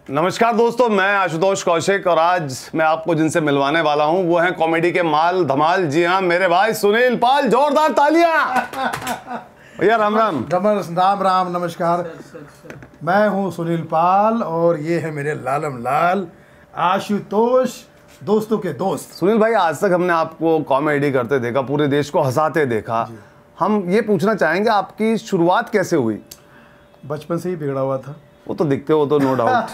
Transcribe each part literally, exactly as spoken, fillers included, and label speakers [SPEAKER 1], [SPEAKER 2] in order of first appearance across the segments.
[SPEAKER 1] नमस्कार दोस्तों, मैं आशुतोष कौशिक और आज मैं आपको जिनसे मिलवाने वाला हूं वो हैं कॉमेडी के माल धमाल। जी हाँ, मेरे भाई सुनील पाल। जोरदार तालियां भैया। राम राम।
[SPEAKER 2] राम राम नमस्कार। मैं हूं सुनील पाल और ये है मेरे लालम लाल आशुतोष, दोस्तों के दोस्त।
[SPEAKER 1] सुनील भाई, आज तक हमने आपको कॉमेडी करते देखा, पूरे देश को हंसाते देखा। हम ये पूछना चाहेंगे आपकी शुरुआत कैसे हुई?
[SPEAKER 2] बचपन से ही बिगड़ा हुआ था।
[SPEAKER 1] वो तो दिखते हो, तो no doubt.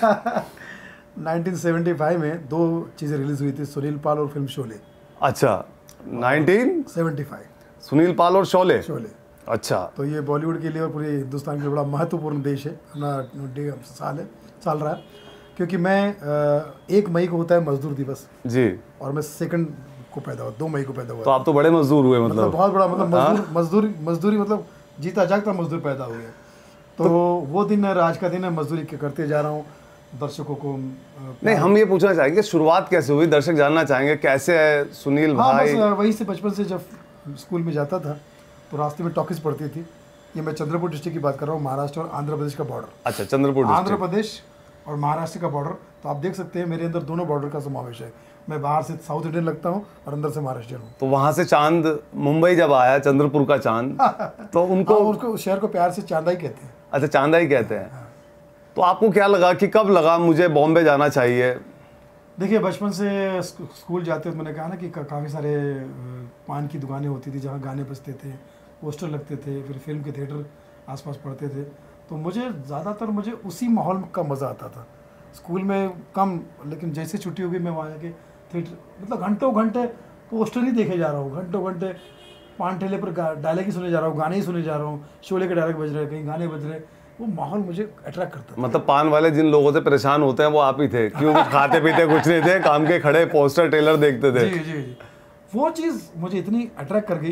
[SPEAKER 2] Nineteen seventy five में दो चीज़ें रिलीज हुई थी, सुनील पाल और फिल्म शोले।
[SPEAKER 1] अच्छा, nineteen
[SPEAKER 2] seventy five
[SPEAKER 1] Sunil Pal और शोले।
[SPEAKER 2] शोले
[SPEAKER 1] अच्छा,
[SPEAKER 2] तो ये बॉलीवुड के लिए और पूरे हिंदुस्तान के लिए बड़ा महत्वपूर्ण देश है, अपना साल है साल रहा है। क्योंकि मैं एक मई को होता है मजदूर दिवस जी, और मैं सेकंड को पैदा हुआ, दो मई को पैदा हुआ।
[SPEAKER 1] तो आप तो बड़े मजदूर हुए। मतलब,
[SPEAKER 2] मतलब बहुत बड़ा, मतलब मजदूर मजदूरी मजदूरी मतलब जीता जागता मजदूर पैदा हो गया। तो, तो वो दिन है, आज का दिन है, मजदूरी करते जा रहा हूँ दर्शकों को।
[SPEAKER 1] नहीं, हम ये पूछना चाहेंगे शुरुआत कैसे हुई, दर्शक जानना चाहेंगे कैसे है सुनील
[SPEAKER 2] हाँ,
[SPEAKER 1] भाई।
[SPEAKER 2] बस वहीं से बचपन से जब स्कूल में जाता था तो रास्ते में टॉकीज पड़ती थी। ये मैं चंद्रपुर डिस्ट्रिक्ट की बात कर रहा हूँ, महाराष्ट्र और आंध्र प्रदेश का बॉर्डर।
[SPEAKER 1] अच्छा, चंद्रपुर
[SPEAKER 2] आंध्र प्रदेश और महाराष्ट्र का बॉर्डर। तो आप देख सकते हैं मेरे अंदर दोनों बॉर्डर का समावेश है। मैं बाहर से साउथ इंडियन लगता हूँ और अंदर से महाराष्ट्रियन हूँ।
[SPEAKER 1] तो वहाँ से चांद मुंबई जब आया, चंद्रपुर का चांद, तो उनको
[SPEAKER 2] उसको शहर को प्यार से चांदा ही कहते हैं।
[SPEAKER 1] अच्छा, चांदा ही कहते हैं। तो आपको क्या लगा कि कब लगा मुझे बॉम्बे जाना चाहिए?
[SPEAKER 2] देखिए, बचपन से स्कूल जाते तो मैंने कहा ना कि काफ़ी सारे पान की दुकानें होती थी जहाँ गाने बजते थे, पोस्टर लगते थे, फिर फिल्म के थिएटर आसपास पड़ते थे। तो मुझे ज़्यादातर मुझे उसी माहौल का मज़ा आता था। स्कूल में कम, लेकिन जैसे छुट्टी होगी मैं वहाँ के थिएटर, मतलब घंटों घंटे पोस्टर ही देखे जा रहा हूँ, घंटों घंटे पान ठेले पर डायलॉग ही सुने जा रहा हूँ, गाने ही सुने जा रहा हूँ, शोले के डायलॉग बज रहे हैं, कहीं गाने बज रहे हैं। वो माहौल मुझे अट्रैक्ट करता था।
[SPEAKER 1] मतलब पान वाले जिन लोगों से परेशान होते हैं वो आप ही थे, क्यों? कुछ खाते पीते कुछ नहीं थे, काम के खड़े पोस्टर टेलर देखते थे।
[SPEAKER 2] जी जी जी। वो चीज़ मुझे इतनी अट्रैक्ट कर गई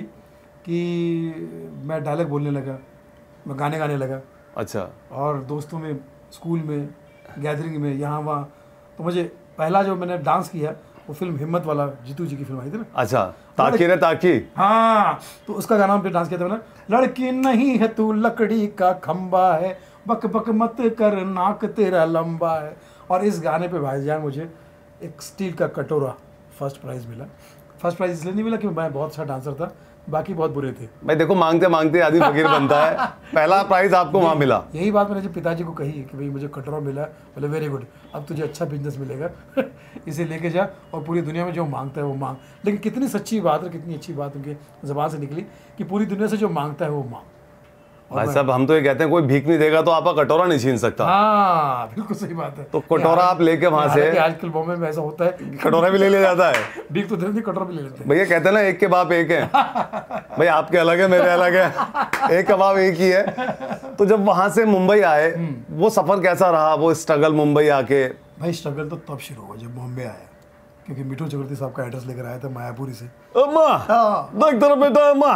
[SPEAKER 2] कि मैं डायलॉग बोलने लगा, मैं गाने गाने लगा।
[SPEAKER 1] अच्छा।
[SPEAKER 2] और दोस्तों में, स्कूल में, गैदरिंग में, यहाँ वहाँ। तो मुझे पहला जो मैंने डांस किया वो फिल्म हिम्मत वाला, जीतू जी की फिल्म आई थी ना।
[SPEAKER 1] अच्छा, ताकि रे ताकि।
[SPEAKER 2] हाँ, तो उसका गाना पे डांस किया था मैंने। लड़की नहीं है तू लकड़ी का खंबा है, बक बक मत कर नाक तेरा लंबा है। और इस गाने पे भाईजान मुझे एक स्टील का कटोरा फर्स्ट प्राइज़ मिला। फर्स्ट प्राइज़ इसलिए नहीं मिला कि मैं बहुत अच्छा डांसर था, बाकी बहुत बुरे थे।
[SPEAKER 1] भाई देखो, मांगते मांगते आदमी फकीर बनता है। पहला प्राइज आपको वहाँ मिला।
[SPEAKER 2] यही बात मैंने जब पिताजी को कही कि भाई मुझे कटोरा मिला, बोले वेरी गुड, अब तुझे अच्छा बिजनेस मिलेगा। इसे लेके जा और पूरी दुनिया में जो मांगता है वो मांग। लेकिन कितनी सच्ची बात है, कितनी अच्छी बात उनकी ज़बान से निकली कि पूरी दुनिया से जो मांगता है वो मांग।
[SPEAKER 1] भाई साहब, हम तो ये कहते हैं कोई भीख नहीं देगा तो आपका कटोरा नहीं छीन सकता।
[SPEAKER 2] हाँ, बिल्कुल सही बात है।
[SPEAKER 1] तो कटोरा आप लेके वहां से,
[SPEAKER 2] आजकल बॉम्बे में ऐसा होता है,
[SPEAKER 1] कटोरा भी ले लिया जाता है।
[SPEAKER 2] भीख तो देते, कटोरा भी ले लेते हैं।
[SPEAKER 1] भैया कहते हैं ना, एक के बाप एक है। भाई आपके अलग है, मेरे अलग है, एक का बाप एक ही है। तो जब वहां से मुंबई आए, वो सफर कैसा रहा, वो स्ट्रगल मुंबई आके?
[SPEAKER 2] भाई स्ट्रगल तो तब शुरू हुआ जब बॉम्बे आया, क्योंकि मिठू चक्रवर्ती साहब का एड्रेस लेकर आया था मायापुरी से।
[SPEAKER 1] अम्मा देख तेरा बेटा, अम्मा।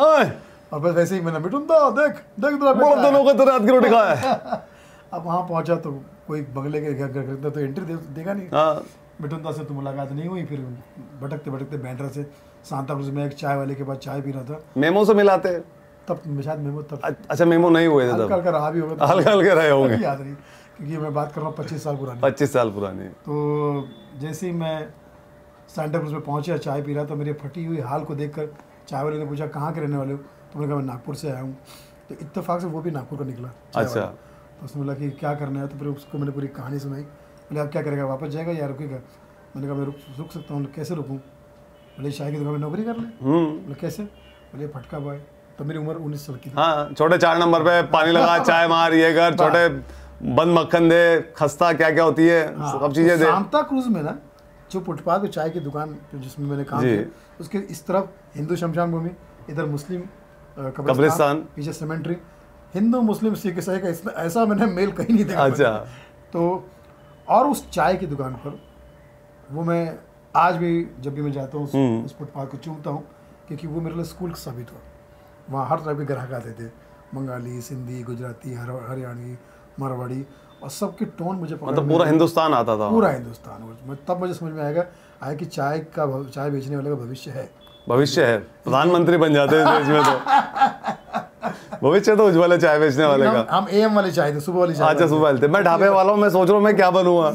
[SPEAKER 2] और बस वैसे ही मैंने मिठुंदा देख देख तेरा
[SPEAKER 1] बेटा, दोनों को तेरे हाथ की रोटी खाया है।
[SPEAKER 2] अब वहाँ पहुंचा तो कोई बंगले के घर खरीदता तो एंट्री दे, देगा नहीं।
[SPEAKER 1] हाँ।
[SPEAKER 2] मिठुंदा से तो मुलाकात नहीं हुई। फिर भटकते भटकते बैंड्रा से सांता क्रूज में एक चाय वाले के पास चाय पी रहा था।
[SPEAKER 1] मेमो से मिलाते
[SPEAKER 2] तब शायद मेमो तब
[SPEAKER 1] अच्छा मेमो नहीं हुए थे तब,
[SPEAKER 2] हल्का हल्का रहा भी होगा,
[SPEAKER 1] हल्का हल्के रहे होंगे,
[SPEAKER 2] याद नहीं, क्योंकि मैं बात कर रहा हूँ पच्चीस साल पुरानी
[SPEAKER 1] पच्चीस साल पुरानी।
[SPEAKER 2] तो जैसे ही मैं सांता क्रूज में पहुंचा, चाय पी रहा था, मेरी फटी हुई हाल को देखकर चाय वाले ने पूछा कहाँ के रहने वाले हो? तो मैंने कहा मैं नागपुर से आया हूँ। तो इत्तेफाक से वो भी नागपुर का निकला।
[SPEAKER 1] अच्छा।
[SPEAKER 2] तो उसने बोला कि क्या करना है, तो फिर उसको मैंने पूरी कहानी सुनाई। बोले आप क्या करेगा, वापस जाएगा या रुकेगा? मैंने कहा मैं रुक रुक सकता हूँ। कैसे रुकूँ? बोले चाय की दुकान में नौकरी कर ले। बोले कैसे? बोले फटका बॉय। तो मेरी उम्र उन्नीस साल की थी।
[SPEAKER 1] हाँ, छोटे चार नंबर पे पानी लगा, चाय मार, ये कर, छोटे बंद मक्खन दे, खस्ता क्या क्या होती है, सब चीजें दे।
[SPEAKER 2] सांता क्रूज में ना जो फुटपाथ पे चाय की दुकान जिसमें मैंने काम किया, उसके इस तरफ हिंदू शमशान भूमि, इधर मुस्लिम कब्रिस्तान, पीछे सीमेंट्री, हिंदू मुस्लिम सिख ईसाई का इसमें ऐसा मैंने मेल कहीं नहीं देखा।
[SPEAKER 1] अच्छा।
[SPEAKER 2] तो और उस चाय की दुकान पर वो मैं आज भी जब भी मैं जाता हूँ उस फुटपाथ को चूमता हूँ, क्योंकि वो मेरे लिए स्कूल साबित हुआ। वहाँ हर तरह के ग्राहक आते थे, बंगाली, सिंधी, गुजराती, हरियाणवी, मारवाड़ी, और सबकी टोन मुझे
[SPEAKER 1] मतलब पूरा हिंदुस्तान आता था।
[SPEAKER 2] पूरा हिंदुस्तान। तब मुझे समझ में आएगा आया कि चाय का चाय बेचने वाले का भविष्य है।
[SPEAKER 1] भविष्य है, प्रधानमंत्री बन जाते हैं इस देश में तो। भविष्य तो उज्ज्वल है चाय बेचने वाले
[SPEAKER 2] हम,
[SPEAKER 1] का।
[SPEAKER 2] हम एम वाले चाय थे, सुबह वाली चाय।
[SPEAKER 1] अच्छा, सुबह वाले थे। मैं ढाबे वाला हूँ, मैं सोच रहा हूँ मैं क्या बनूंगा।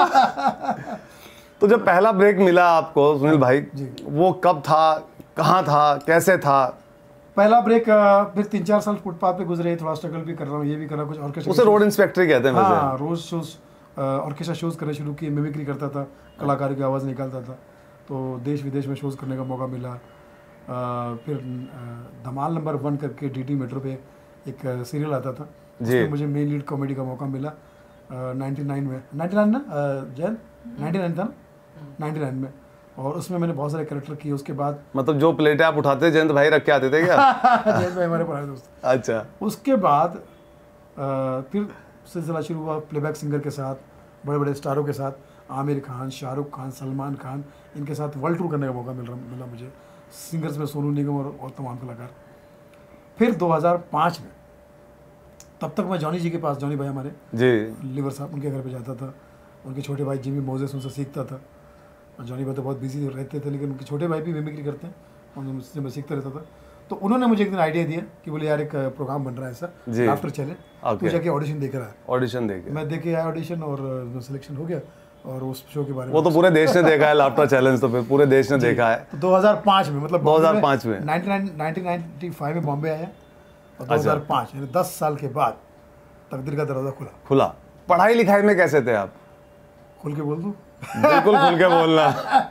[SPEAKER 1] तो जब पहला ब्रेक मिला आपको सुनील भाई, वो कब था, कहाँ था, कैसे था?
[SPEAKER 2] पहला ब्रेक अ, फिर तीन चार साल फुटपाथ पे गुजरे, थोड़ा स्ट्रगल भी कर रहा हूँ, ये भी कर रहा हूँ, कुछ ऑर्केस्ट्रा।
[SPEAKER 1] उसे रोड इंस्पेक्टर कहते हैं वैसे।
[SPEAKER 2] हाँ, रोज शोज, ऑर्केस्ट्रा शोज करने शुरू किए, मिमिक्री करता था, कलाकार की आवाज़ निकालता था, तो देश विदेश में शोज करने का मौका मिला। अ, फिर अ, धमाल नंबर वन करके डी डी मेट्रो पे एक सीरियल आता था, उसमें मुझे मेन लीड कॉमेडी का मौका मिला नाइन्टी नाइन में। नाइन्टी नाइन ना अ, जैन नाइन्टी नाइन था ना, नाइन्टी नाइन में, और उसमें मैंने बहुत सारे कैरेक्टर किए। उसके बाद
[SPEAKER 1] मतलब जो प्लेटें आप उठाते जयंत भाई रख के आते थे क्या?
[SPEAKER 2] जयंत भाई हमारे पुराने दोस्त।
[SPEAKER 1] अच्छा।
[SPEAKER 2] उसके बाद अ, फिर सिलसिला शुरू हुआ प्लेबैक सिंगर के साथ, बड़े बड़े स्टारों के साथ, आमिर खान, शाहरुख खान, सलमान खान, इनके साथ वर्ल्ड टूर करने का मौका मिल रहा मिला मुझे। सिंगर्स में सोनू निगम और, और तमाम कलाकार। फिर दो हज़ार पाँच में, तब तक मैं जॉनी जी के पास, जॉनी भाई हमारे
[SPEAKER 1] जी,
[SPEAKER 2] लीवर साहब, उनके घर पे जाता था। उनके छोटे भाई जिमी मोजेस उनसे सीखता था। और जॉनी भाई तो बहुत बिजी रहते थे, लेकिन उनके छोटे भाई भी मिमिक्री करते हैं, और उनसे मैं सीखता रहता था। तो उन्होंने मुझे एक दिन आइडिया दिया कि बोले यार एक प्रोग्राम बन रहा है ऐसा, लाफ्टर चैलेंज, तू जाके ऑडिशन देकर आया।
[SPEAKER 1] ऑडिशन देके
[SPEAKER 2] मैं देके आया ऑडिशन, और सिलेक्शन हो गया, और उस शो के बारे में
[SPEAKER 1] वो तो पूरे देश ने देखा है, लाफ्टर चैलेंज तो फिर पूरे देश ने देखा है।
[SPEAKER 2] तो दो हज़ार पाँच में, मतलब
[SPEAKER 1] दो हज़ार पाँच में
[SPEAKER 2] नाइन्टी नाइन्टी फाइव में बॉम्बे आया, और दो हज़ार पाँच यानी दस साल के बाद तकदीर का दरवाजा खुला।
[SPEAKER 1] खुला। पढ़ाई लिखाई में कैसे थे आप?
[SPEAKER 2] खुल के बोल दूं?
[SPEAKER 1] बिल्कुल खुल के बोलना।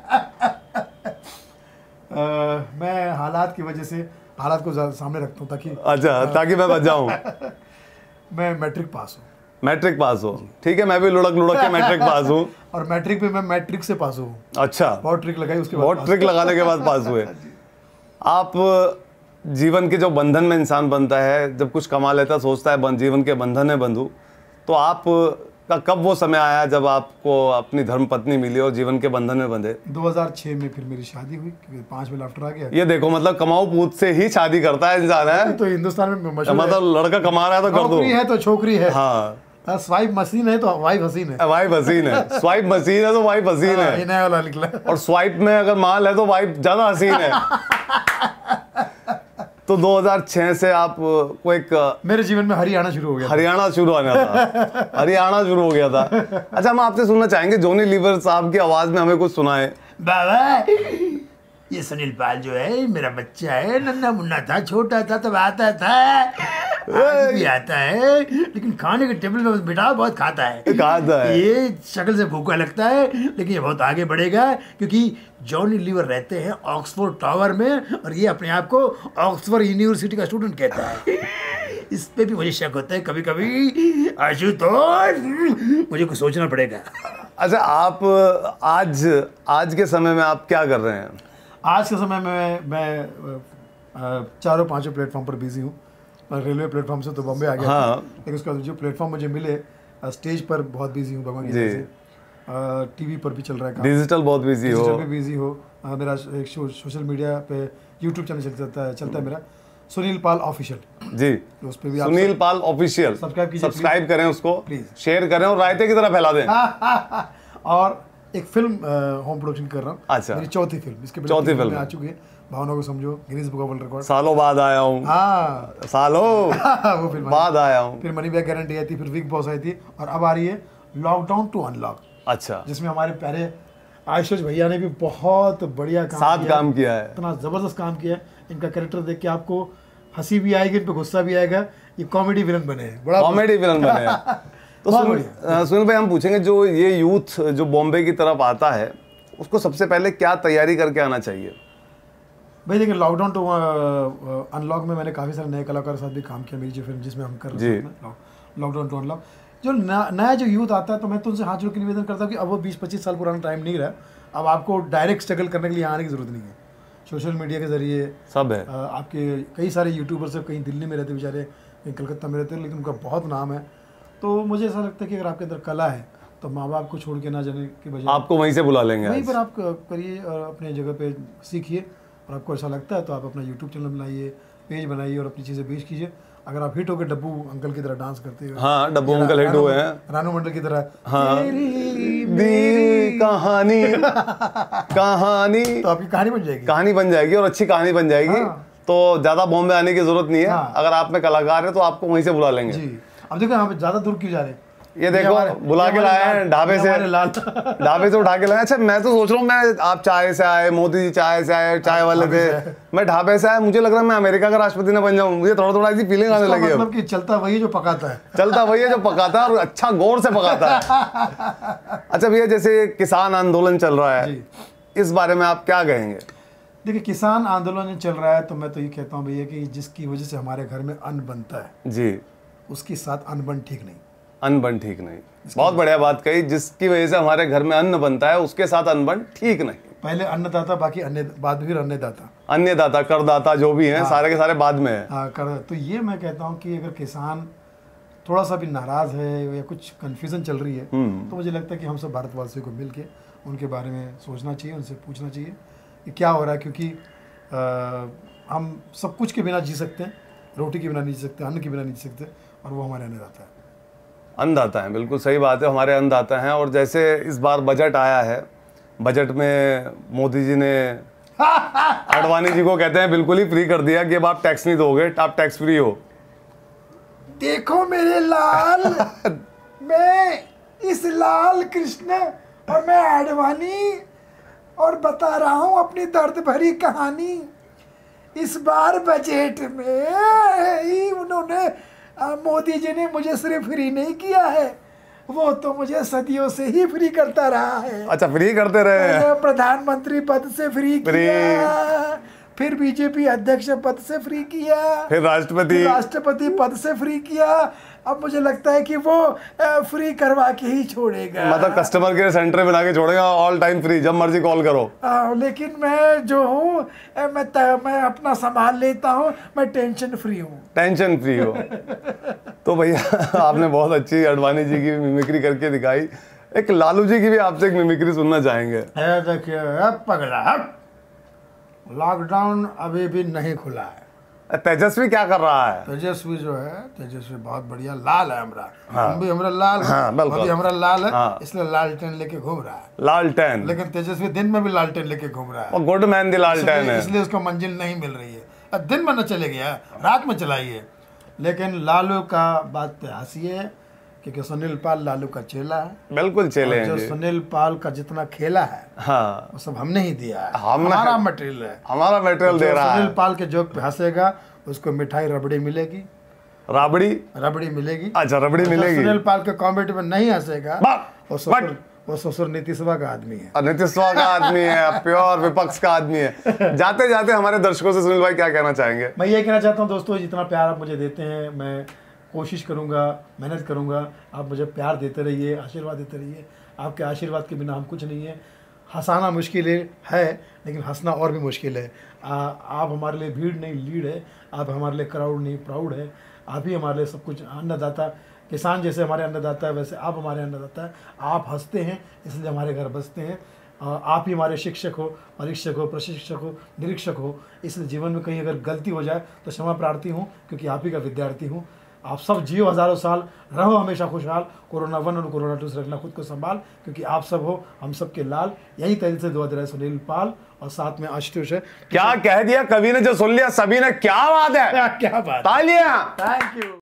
[SPEAKER 2] आ, मैं हालात की वजह से हालात को सामने रखता हूँ ताकि
[SPEAKER 1] अच्छा, ताकि मैं बच जाऊँ।
[SPEAKER 2] मैं मैट्रिक पास हूँ।
[SPEAKER 1] मैट्रिक पास हो, ठीक है, मैं भी लुढ़क लुढ़क के मैट्रिक पास हूँ।
[SPEAKER 2] और मैट्रिक पे मैं मैट्रिक से पास हूँ।
[SPEAKER 1] अच्छा,
[SPEAKER 2] बहुत ट्रिक लगाई उसके बाद,
[SPEAKER 1] बहुत ट्रिक लगाने के बाद पास हुए। आप जीवन के जो बंधन में इंसान बनता है, जब कुछ कमा लेता सोचता है जीवन के बंधन में बंधू, तो आप का कब वो समय आया जब आपको अपनी धर्म पत्नी मिली और जीवन के बंधन में बंधे?
[SPEAKER 2] दो हज़ार छह में फिर मेरी शादी हुई, क्योंकि पाँच में लाफ्टर आ गया।
[SPEAKER 1] ये देखो, मतलब कमाऊ पूत से ही शादी करता है इंसान है।
[SPEAKER 2] तो हिंदुस्तान में मशहूर है,
[SPEAKER 1] मतलब लड़का कमा रहा है तो कर दो,
[SPEAKER 2] नौकरी है तो छोकरी है।
[SPEAKER 1] हाँ,
[SPEAKER 2] स्वाइप मशीन है तो वाइफ हसीन है।
[SPEAKER 1] वाइफ हसीन है, स्वाइप मशीन है तो वाइफ हसीन
[SPEAKER 2] ये
[SPEAKER 1] है,
[SPEAKER 2] नया वाला निकला।
[SPEAKER 1] और स्वाइप में अगर माल है तो वाइफ ज्यादा हसीन है। तो दो हज़ार छह से आप को एक
[SPEAKER 2] मेरे जीवन में हरियाणा शुरू हो गया,
[SPEAKER 1] हरियाणा शुरू होना था। हरियाणा शुरू हो गया था। अच्छा, हम आपसे सुनना चाहेंगे, जॉनी लीवर साहब की आवाज में हमें कुछ सुनाए।
[SPEAKER 3] बाबा, ये सुनील पाल जो है मेरा बच्चा है, नन्ना मुन्ना था, छोटा था तब आता था, आज भी आता है, लेकिन खाने के टेबल में बिठा बहुत खाता है।
[SPEAKER 1] खाता है।
[SPEAKER 3] ये शक्ल से भूखा लगता है, लेकिन ये बहुत आगे बढ़ेगा, क्योंकि जॉनी लीवर रहते हैं ऑक्सफोर्ड टावर में, और ये अपने आप को ऑक्सफोर्ड यूनिवर्सिटी का स्टूडेंट कहता है। इस पे भी मुझे शक होता है कभी कभी, आशुतोष, मुझे कुछ सोचना पड़ेगा।
[SPEAKER 1] अच्छा, आप आज आज के समय में आप क्या कर रहे हैं?
[SPEAKER 2] आज के समय में मैं अ, चारों पांचों प्लेटफॉर्म पर बिजी हूँ। रेलवे प्लेटफॉर्म से तो बॉम्बे आ गया,
[SPEAKER 1] हाँ।
[SPEAKER 2] लेकिन उसके बाद जो प्लेटफॉर्म मुझे मिले, स्टेज पर बहुत बिजी हूँ भगवान की
[SPEAKER 1] जी।
[SPEAKER 2] वजह से। टीवी पर भी चल रहा है काम,
[SPEAKER 1] डिजिटल बहुत बिजी हो।
[SPEAKER 2] डिजिटल पे बिजी हो। अ, मेरा एक शो, सोशल मीडिया पे यूट्यूब चैनल चलता है चलता है मेरा, सुनील पाल ऑफिशियल
[SPEAKER 1] जी,
[SPEAKER 2] उस पे भी आप
[SPEAKER 1] सुनील पाल ऑफिशियल
[SPEAKER 2] सब्सक्राइब कीजिए,
[SPEAKER 1] सब्सक्राइब करें उसको,
[SPEAKER 2] प्लीज
[SPEAKER 1] शेयर करें और रायते की तरह फैला दें।
[SPEAKER 2] और एक फिल्म होम प्रोडक्शन कर रहा हूँ।
[SPEAKER 1] अच्छा।
[SPEAKER 2] मेरी चौथी फिल्म, इसके पहले
[SPEAKER 1] चौथी
[SPEAKER 2] तीन
[SPEAKER 1] फिल्म
[SPEAKER 2] फिल्में आ चुकी है। भावना को समझो, Guinness book of world record,
[SPEAKER 1] सालों बाद आया हूँ।
[SPEAKER 2] हाँ
[SPEAKER 1] सालों
[SPEAKER 2] वो फिल्म आई।
[SPEAKER 1] बाद आया हूँ।
[SPEAKER 2] फिर मनी बैक गारंटी आई थी, फिर बिग बॉस आई थी, और अब आ रही है लॉकडाउन टू अनलॉक,
[SPEAKER 1] अच्छा,
[SPEAKER 2] जिसमें हमारे प्यारे आयुष भैया ने भी बहुत बढ़िया काम
[SPEAKER 1] साथ
[SPEAKER 2] किया,
[SPEAKER 1] काम किया है।
[SPEAKER 2] इतना जबरदस्त काम किया है। इनका कैरेक्टर देख के आपको हंसी भी आएगी, इन पे गुस्सा भी आएगा। ये कॉमेडी विलन बने हैं, बड़ा
[SPEAKER 1] कॉमेडी विलन बने हैं। तो
[SPEAKER 2] बहुत
[SPEAKER 1] सुन- अ, सुनील भाई, हम पूछेंगे, जो ये यूथ जो बॉम्बे की तरफ आता है, उसको सबसे पहले क्या तैयारी करके आना चाहिए?
[SPEAKER 2] भाई देखिए, लॉकडाउन टू अनलॉक में मैंने काफ़ी सारे नए कलाकारों के साथ भी काम किया। मेरी जो फिल्म जिसमें हम कर रहे हैं लॉकडाउन टू अनलॉक, जो नया जो यूथ आता है, तो मैं तो उनसे हाथ जोड़ के निवेदन करता हूँ कि अब वो बीस पच्चीस साल पुराना टाइम नहीं रहा। अब आपको डायरेक्ट स्ट्रगल करने के लिए आने की ज़रूरत नहीं है। सोशल मीडिया के ज़रिए
[SPEAKER 1] सब है।
[SPEAKER 2] अ, आपके कई सारे यूट्यूबर्स हैं, कहीं दिल्ली में रहते बेचारे, कहीं कलकत्ता में रहते हैं, लेकिन उनका बहुत नाम है। तो मुझे ऐसा लगता है कि अगर आपके अंदर कला है तो माँ बाप को छोड़ के ना जाने के बजाय
[SPEAKER 1] आपको वहीं से बुला लेंगे
[SPEAKER 2] वहीं
[SPEAKER 1] आज।
[SPEAKER 2] पर आप करिए और अपने जगह पे सीखिए, और आपको ऐसा लगता है तो आप अपना यूट्यूब चैनल बनाइए, पेज बनाइए और अपनी चीज़ें पेश कीजिए। अगर आप हिट हो गए डब्बू अंकल की तरह डांस करते हुए,
[SPEAKER 1] हाँ, डब्बू अंकल हिट हुए हैं,
[SPEAKER 2] रानू मंडल की तरह,
[SPEAKER 1] हाँ,
[SPEAKER 2] तेरी
[SPEAKER 1] मेरी कहानी कहानी
[SPEAKER 2] तो आपकी कहानी बन जाएगी।
[SPEAKER 1] कहानी बन जाएगी, और अच्छी कहानी बन जाएगी।
[SPEAKER 2] हाँ।
[SPEAKER 1] तो ज्यादा बॉम्बे आने की जरूरत नहीं है।
[SPEAKER 2] हाँ।
[SPEAKER 1] अगर आप में कलाकार है तो आपको वहीं से बुला लेंगे।
[SPEAKER 2] जी अब देखो यहाँ पे ज्यादा दूर क्यों जा रहे हैं?
[SPEAKER 1] ये देखो
[SPEAKER 2] हमारे-
[SPEAKER 1] बुला
[SPEAKER 2] ये
[SPEAKER 1] के
[SPEAKER 2] हमारे
[SPEAKER 1] लाए हैं
[SPEAKER 2] लाल-
[SPEAKER 1] ढाबे
[SPEAKER 2] ये
[SPEAKER 1] से,
[SPEAKER 2] हमारे लाल
[SPEAKER 1] ढाबे से उठा के लाए। अच्छा मैं तो सोच रहा हूँ मैं आप चाय से आए, मोदी जी चाय से आए, चाय वाले
[SPEAKER 2] ढाबे से
[SPEAKER 1] थे, मैं ढाबे से आया, मुझे लग रहा है मैं अमेरिका का राष्ट्रपति न बन जाऊँ। मुझे थोड़ा थोड़ा ऐसी फीलिंग आने
[SPEAKER 2] इसका
[SPEAKER 1] लगी है।
[SPEAKER 2] मतलब कि चलता वही जो पकाता है।
[SPEAKER 1] चलता वही है जो पकाता है और अच्छा गौर से पकाता है। अच्छा भैया जैसे किसान आंदोलन चल रहा है,
[SPEAKER 2] जी।
[SPEAKER 1] इस बारे में आप क्या कहेंगे?
[SPEAKER 2] देखिए किसान आंदोलन चल रहा है तो मैं तो ये कहता हूँ भैया कि जिसकी वजह से हमारे घर में अन्न बनता है
[SPEAKER 1] जी,
[SPEAKER 2] उसके साथ अनबन ठीक नहीं।
[SPEAKER 1] अनबन ठीक नहीं, बहुत बढ़िया बात कही। जिसकी वजह से हमारे घर में अन्न बनता है उसके साथ अनबन ठीक नहीं।
[SPEAKER 2] पहले अन्नदाता बाकी अन्य बाद में फिर अन्नदाता।
[SPEAKER 1] अन्नदाता करदाता जो भी हैं सारे के सारे बाद में है।
[SPEAKER 2] हाँ कर तो ये मैं कहता हूँ कि अगर किसान थोड़ा सा भी नाराज़ है या कुछ कन्फ्यूज़न चल रही है तो मुझे लगता है कि हम सब भारतवासियों को मिल के उनके बारे में सोचना चाहिए, उनसे पूछना चाहिए कि क्या हो रहा है। क्योंकि आ, हम सब कुछ के बिना जी सकते हैं, रोटी के बिना नहीं जी सकते, अन्न के बिना नहीं जी सकते, और वो हमारे अन्नदाता है।
[SPEAKER 1] अन्नदाता हैं, बिल्कुल सही बात है, हमारे अन्नदाता हैं। और जैसे इस बार बजट आया है, बजट में मोदी जी ने आडवाणी जी को कहते हैं बिल्कुल ही फ्री कर दिया कि अब आप टैक्स नहीं दोगे, आप टैक्स फ्री हो।
[SPEAKER 2] देखो मेरे लाल, मैं इस लाल कृष्ण और मैं आडवाणी और बता रहा हूँ अपनी दर्द भरी कहानी। इस बार बजट में ही उन्होंने आ, मोदी जी ने मुझे सिर्फ फ्री नहीं किया है, वो तो मुझे सदियों से ही फ्री करता रहा है।
[SPEAKER 1] अच्छा फ्री करते रहे हैं।
[SPEAKER 2] पहले प्रधानमंत्री पद से फ्री
[SPEAKER 1] फ्री।
[SPEAKER 2] किया, फिर बीजेपी अध्यक्ष पद से फ्री किया,
[SPEAKER 1] फिर राष्ट्रपति
[SPEAKER 2] राष्ट्रपति पद से फ्री किया। अब मुझे लगता है कि वो अ, फ्री करवा के ही छोड़ेगा।
[SPEAKER 1] मतलब कस्टमर केयर सेंटर बना के छोड़ेगा, ऑल टाइम फ्री, जब मर्जी कॉल करो।
[SPEAKER 2] आ, लेकिन मैं जो हूँ अ, मैं त, मैं अपना संभाल लेता हूँ, मैं टेंशन फ्री हूँ।
[SPEAKER 1] टेंशन फ्री हो। तो भैया आपने बहुत अच्छी आडवाणी जी की मिमिक्री करके दिखाई। एक लालू जी की भी आपसे एक मिमिक्री सुनना चाहेंगे।
[SPEAKER 2] है देखिए, अब पगला अब लॉकडाउन अभी भी नहीं खुला है।
[SPEAKER 1] तेजस्वी क्या कर रहा है?
[SPEAKER 2] तेजस्वी जो है, तेजस्वी बहुत बढ़िया लाल है हमरा।
[SPEAKER 1] हाँ।
[SPEAKER 2] हम भी हमरा लाल है,
[SPEAKER 1] हाँ, बिल्कुल।
[SPEAKER 2] वो भी हमरा लाल है,
[SPEAKER 1] हाँ।
[SPEAKER 2] इसलिए लालटेन लेके घूम रहा है।
[SPEAKER 1] लालटेन,
[SPEAKER 2] लेकिन तेजस्वी दिन में भी लालटेन लेके घूम रहा है।
[SPEAKER 1] और गुड मैन दी लालटेन
[SPEAKER 2] इसलिए,
[SPEAKER 1] है।
[SPEAKER 2] इसलिए उसको मंजिल नहीं मिल रही है। अब दिन में न चले गया, रात में चलाइए। लेकिन लालू का बात पे हंसिए, क्योंकि सुनील पाल लालू का चेला है।
[SPEAKER 1] बिल्कुल चले
[SPEAKER 2] और जो
[SPEAKER 1] हैं जी।
[SPEAKER 2] सुनील पाल का जितना खेला है
[SPEAKER 1] हाँ,
[SPEAKER 2] वो सब हमने ही दिया है,
[SPEAKER 1] हमने-
[SPEAKER 2] हमारा मटेरियल है।
[SPEAKER 1] हमारा मटेरियल दे
[SPEAKER 2] जो
[SPEAKER 1] रहा
[SPEAKER 2] सुनील
[SPEAKER 1] है।
[SPEAKER 2] पाल के जोक पे हंसेगा उसको मिठाई रबड़ी मिलेगी,
[SPEAKER 1] राबड़ी,
[SPEAKER 2] रबड़ी मिलेगी।
[SPEAKER 1] अच्छा रबड़ी
[SPEAKER 2] जो
[SPEAKER 1] मिलेगी।
[SPEAKER 2] सुनील पाल के कॉमेडी में नहीं हंसेगा
[SPEAKER 1] बट-
[SPEAKER 2] वो ससुर वो ससुर नीतीशवा का आदमी है।
[SPEAKER 1] और नीतीशवा का आदमी है, प्योर विपक्ष का आदमी है। जाते जाते हमारे दर्शकों से सुनील भाई क्या कहना चाहेंगे?
[SPEAKER 2] मैं ये कहना चाहता हूँ दोस्तों, जितना प्यार आप मुझे देते हैं, मैं कोशिश करूँगा, मेहनत करूँगा, आप मुझे प्यार देते रहिए, आशीर्वाद देते रहिए। आपके आशीर्वाद के बिना हम कुछ नहीं है। हंसाना मुश्किल है, लेकिन हंसना और भी मुश्किल है। आ, आप हमारे लिए भीड़ नहीं लीड है, आप हमारे लिए क्राउड नहीं प्राउड है। आप ही हमारे लिए सब कुछ। अन्नदाता, किसान जैसे हमारे अन्नदाता है वैसे आप हमारे अन्नदाता है। आप हंसते हैं इसलिए हमारे घर बसते हैं। आ, आप ही हमारे शिक्षक हो, परीक्षक हो, प्रशिक्षक हो, निरीक्षक हो। इसलिए जीवन में कहीं अगर गलती हो जाए तो क्षमा प्रार्थी हूँ, क्योंकि आप ही का विद्यार्थी हूँ। आप सब जियो हज़ारों साल, रहो हमेशा खुशहाल। कोरोना वन और कोरोना टू से रखना खुद को संभाल, क्योंकि आप सब हो हम सब के लाल। यही तरीके से दुआ दे रहे सुनील पाल और साथ में आशुतोष है।
[SPEAKER 1] क्या कह दिया कवि ने, जो सुन लिया सभी ने। क्या बात है,
[SPEAKER 2] क्या बात,
[SPEAKER 1] तालियां।
[SPEAKER 2] Thank you.